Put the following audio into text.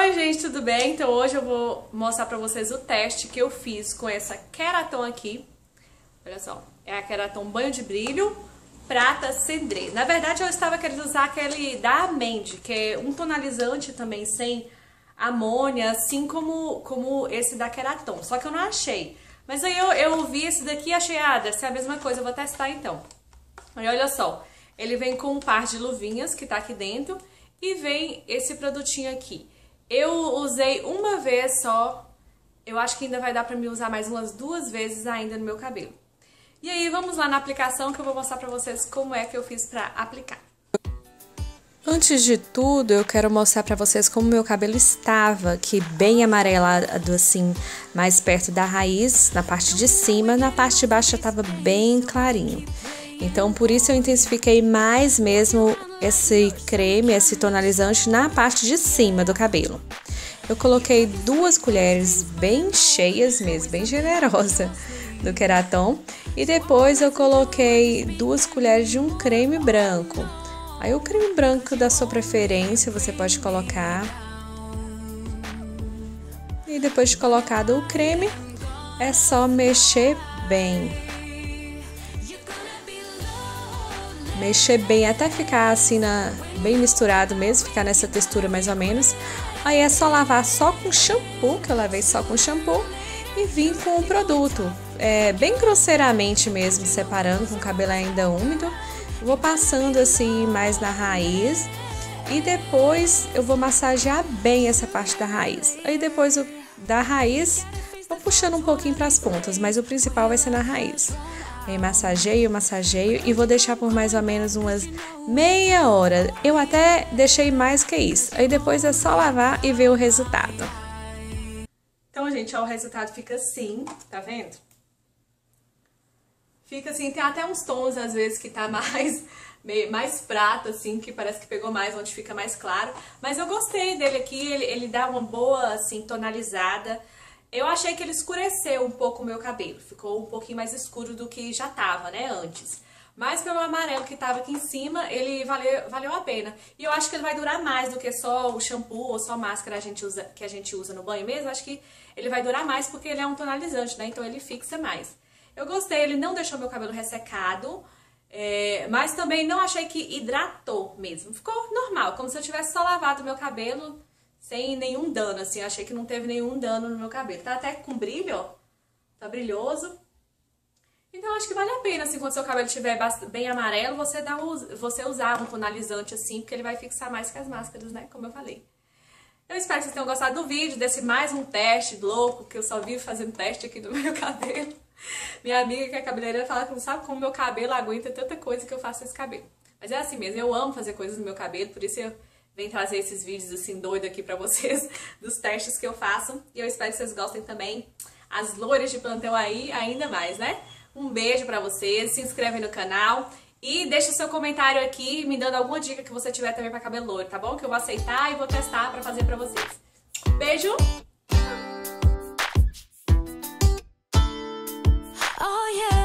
Oi gente, tudo bem? Então hoje eu vou mostrar pra vocês o teste que eu fiz com essa Keraton aqui. Olha só, é a Keraton Banho de Brilho Prata Cendré. Na verdade eu estava querendo usar aquele da Amende, que é um tonalizante também sem amônia, assim como esse da Keraton. Só que eu não achei. Mas aí eu vi esse daqui e achei, deve ser a mesma coisa, eu vou testar então. Aí olha só, ele vem com um par de luvinhas que tá aqui dentro e vem esse produtinho aqui. Eu usei uma vez só, eu acho que ainda vai dar pra me usar mais umas 2 vezes ainda no meu cabelo. E aí vamos lá na aplicação que eu vou mostrar pra vocês como é que eu fiz pra aplicar. Antes de tudo, eu quero mostrar pra vocês como meu cabelo estava, que bem amarelado assim, mais perto da raiz, na parte de cima, na parte de baixo já estava bem clarinho. Então, por isso eu intensifiquei mais mesmo esse creme, esse tonalizante na parte de cima do cabelo. Eu coloquei 2 colheres bem cheias mesmo, bem generosa do Keraton. E depois eu coloquei 2 colheres de um creme branco. Aí o creme branco da sua preferência você pode colocar. E depois de colocado o creme, é só mexer bem. Mexer bem até ficar assim, bem misturado mesmo, ficar nessa textura mais ou menos. Aí é só lavar só com shampoo, que eu lavei só com shampoo, e vim com o produto. Bem grosseiramente mesmo, separando com o cabelo ainda úmido. Eu vou passando assim mais na raiz e depois eu vou massagear bem essa parte da raiz. Aí depois da raiz, vou puxando um pouquinho para as pontas, mas o principal vai ser na raiz. Aí massageio e vou deixar por mais ou menos umas meia hora. Eu até deixei mais que isso. Aí depois é só lavar e ver o resultado. Então, gente, ó, o resultado fica assim, tá vendo? Fica assim, tem até uns tons às vezes que tá mais prata, assim, que parece que pegou mais, onde fica mais claro. Mas eu gostei dele aqui, ele dá uma boa, assim, tonalizada. Eu achei que ele escureceu um pouco o meu cabelo, ficou um pouquinho mais escuro do que já tava, né, antes. Mas pelo amarelo que tava aqui em cima, ele valeu a pena. E eu acho que ele vai durar mais do que só o shampoo ou só a máscara que a gente usa no banho mesmo. Acho que ele vai durar mais porque ele é um tonalizante, né, então ele fixa mais. Eu gostei, ele não deixou meu cabelo ressecado, mas também não achei que hidratou mesmo. Ficou normal, como se eu tivesse só lavado meu cabelo sem nenhum dano, assim. Eu achei que não teve nenhum dano no meu cabelo. Tá até com brilho, ó. Tá brilhoso. Então acho que vale a pena, assim, quando seu cabelo estiver bem amarelo, você usar um tonalizante assim, porque ele vai fixar mais que as máscaras, né? Como eu falei. Eu espero que vocês tenham gostado do vídeo, desse mais um teste louco, que eu só vivo fazendo teste aqui no meu cabelo. Minha amiga que é cabeleireira fala que não sabe como meu cabelo aguenta tanta coisa que eu faço nesse cabelo. Mas é assim mesmo, eu amo fazer coisas no meu cabelo, por isso eu venho trazer esses vídeos assim doidos aqui pra vocês, dos testes que eu faço. E eu espero que vocês gostem também. As loiras de plantão aí, ainda mais, né? Um beijo pra vocês, se inscreve no canal e deixa o seu comentário aqui, me dando alguma dica que você tiver também pra cabelo loiro, tá bom? Que eu vou aceitar e vou testar pra fazer pra vocês. Beijo! Oh yeah.